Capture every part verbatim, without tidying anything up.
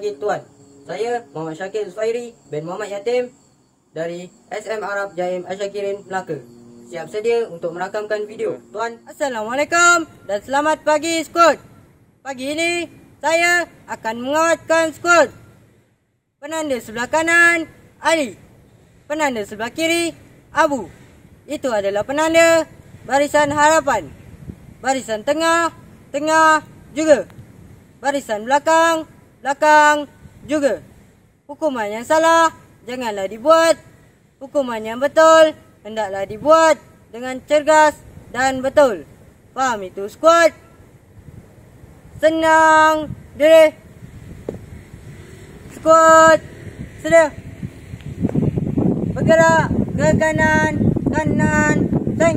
pagi Tuan. Saya Muhammad Syakir Zufairi bin Muhammad Yatim dari S M Arab Jaim Asyakirin Melaka. Siap sedia untuk merakamkan video Tuan. Assalamualaikum dan selamat pagi Squad. Pagi ini saya akan menguatkan Squad. Penanda sebelah kanan Ali, penanda sebelah kiri Abu. Itu adalah penanda barisan harapan. Barisan tengah, tengah juga. Barisan belakang, belakang juga. Hukuman yang salah janganlah dibuat. Hukuman yang betul hendaklah dibuat dengan cergas dan betul. Faham itu Squad? Senang diri. Squad sedia. Bergerak ke kanan, kanan, seng.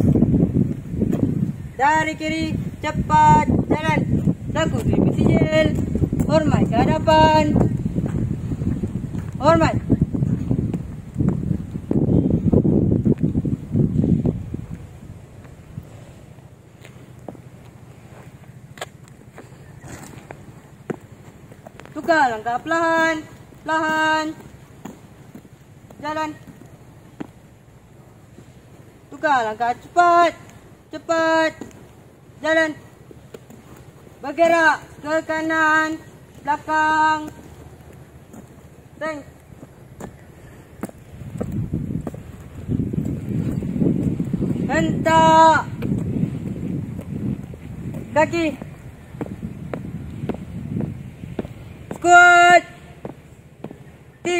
Dari kiri cepat jalan. Laku terima sijil. Hormat ke hadapan. Hormat. Tukar langkah perlahan. Perlahan. Jalan. Tukar langkah cepat. Cepat. Jalan. Bergerak ke kanan, belakang. Seng. Hentak. Kaki. Squad. Ti.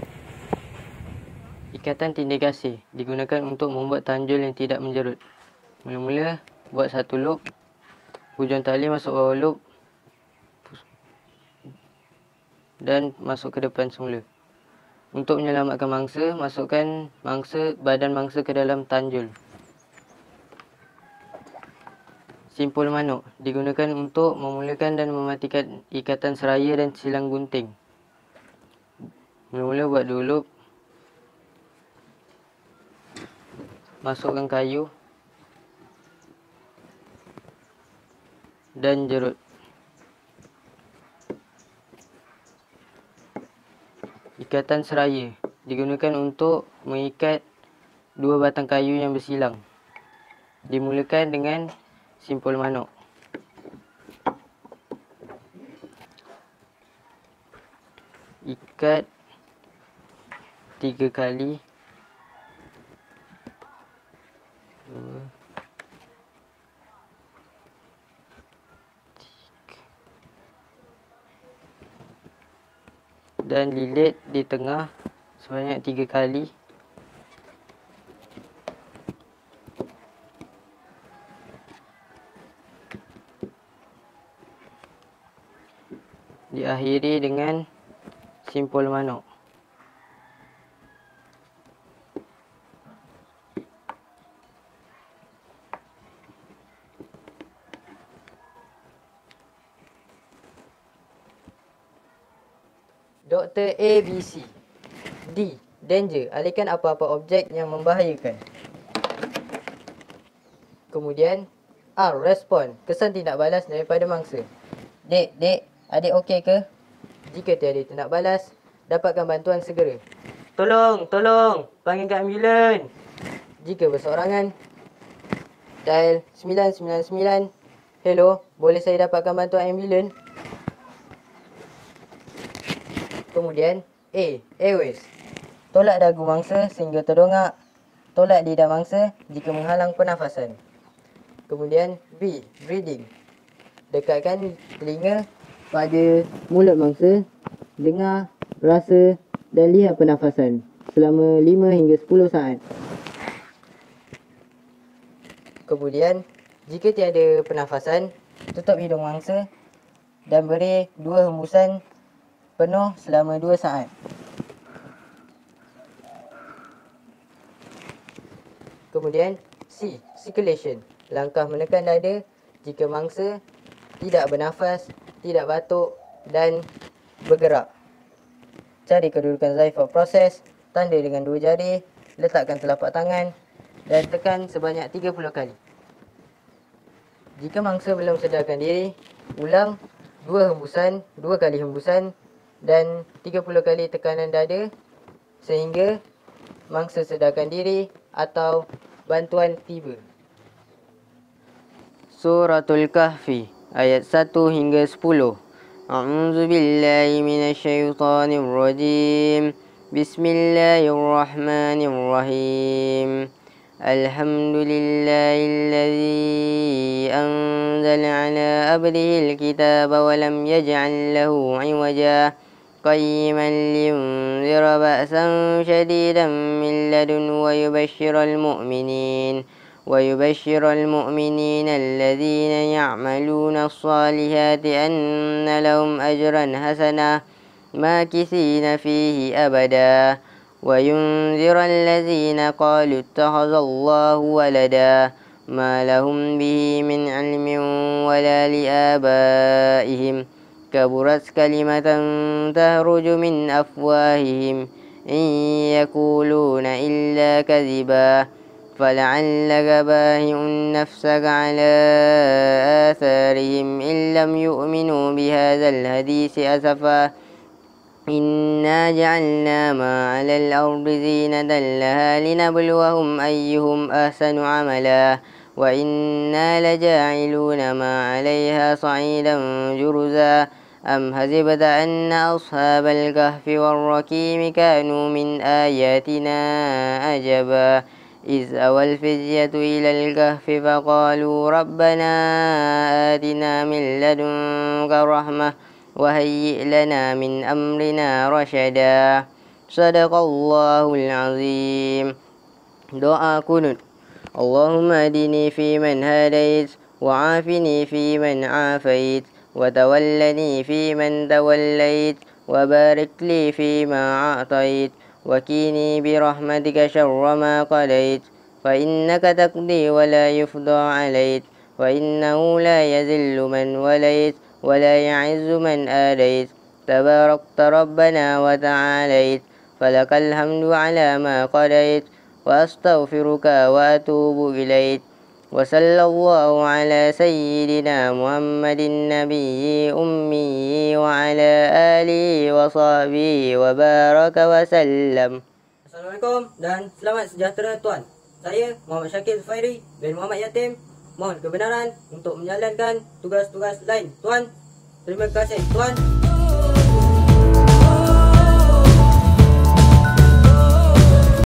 Ikatan tindikasi digunakan untuk membuat tanjul yang tidak menjerut. Mula-mula buat satu loop. Hujung tali masuk bawah loop dan masuk ke depan semula. Untuk menyelamatkan mangsa, masukkan mangsa badan mangsa ke dalam tanjul. Simpul manuk digunakan untuk memulakan dan mematikan ikatan seraya dan silang gunting. Mula-mula buat dua loop. Masukkan kayu dan jerut. Ikatan seraya digunakan untuk mengikat dua batang kayu yang bersilang. Dimulakan dengan simpul manuk. Ikat tiga kali. Dua. Dan lilit di tengah sebanyak tiga kali. Diakhiri dengan simpul manuk. Doktor A, B, C. D. Danger. Alihkan apa-apa objek yang membahayakan. Kemudian R. Respon. Kesan tindak balas daripada mangsa. Dek, dek, adik okey ke? Jika tiada tindak balas, dapatkan bantuan segera. Tolong, tolong, panggilkan ambulan. Jika berseorangan, dial sembilan sembilan sembilan. Hello, boleh saya dapatkan bantuan ambulan? Kemudian A. Airways. Tolak dagu mangsa sehingga terdongak. Tolak lidah mangsa jika menghalang pernafasan. Kemudian B. Breathing. Dekatkan telinga pada mulut mangsa. Dengar, rasa dan lihat pernafasan selama lima hingga sepuluh saat. Kemudian jika tiada pernafasan, tutup hidung mangsa dan beri dua hembusan penuh selama dua saat. Kemudian C. Circulation. Langkah menekan dada jika mangsa tidak bernafas, tidak batuk dan bergerak. Cari kedudukan Zyphov Process, tanda dengan dua jari, letakkan telapak tangan dan tekan sebanyak tiga puluh kali. Jika mangsa belum sedarkan diri, ulang dua hembusan, dua kali hembusan dan tiga puluh kali tekanan dada sehingga mangsa sedarkan diri atau bantuan tiba. Suratul Kahfi ayat satu hingga sepuluh. A'udzu billahi minasyaitonir rajim. Bismillahirrahmanirrahim. Alhamdulillahilladzi anzala ala abdihi alkitaba wa lam yaj'al lahu 'iwaja qayyiman liyunzira ba'san shadidan min ladun wa yubashshiral mu'minin ويبشر المؤمنين الذين يعملون الصالحات أن لهم أجرا حسنا ماكثين فيه أبدا وينذر الذين قالوا اتخذ الله ولدا ما لهم به من علم ولا لآبائهم كبرت كلمة تخرج من أفواههم إن يقولون إلا كذبا فلعلك باهع نفسك على آثارهم إن لم يؤمنوا بهذا الحديث أسفا إنا جعلنا ما على الأرض زينة لها لنبلوهم أيهم أحسن عملا وإنا لجاعلون ما عليها صعيدا جرزا أم حسبت أن أصحاب الكهف والرقيم كانوا من آياتنا عجبا إذ أوى الفتية إلى الكهف فقالوا ربنا آتنا من لدنك رحمة وهيئ لنا من أمرنا رشدا. صدق الله العظيم. Doa kunut. Allahumma adini fi man hadait wa afini fi man afait wa tawallani fi man tawallait wa barik li fi ma a'tait وكيني برحمتك شر ما قضيت فإنك تقضي ولا يفضى عليك وإنه لا يذل من وليت ولا يعز من آليت تباركت ربنا وتعاليت فلك الحمد على ما قضيت وأستغفرك وأتوب إليك وصلى الله على سيدنا محمد النبي أمي وعلى آله وصحبه وبارك وسلم. Assalamualaikum dan selamat sejahtera tuan. Saya Muhammad Syakir Zufairi bin Muhammad Yatim. Mohon kebenaran untuk menjalankan tugas-tugas lain tuan. Terima kasih tuan.